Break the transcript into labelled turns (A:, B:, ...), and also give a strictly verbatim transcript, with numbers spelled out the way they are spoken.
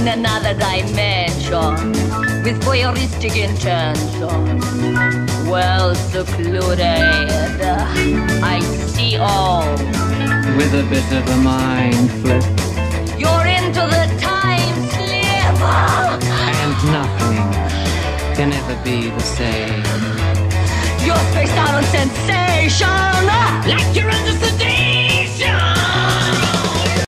A: in another dimension with voyeuristic intention. Well secluded, I see all.
B: With a bit of a mind flip.
A: You're into the time slip.
B: And nothing can ever be the same.
A: You're spaced out on sensation, like you're under sedation.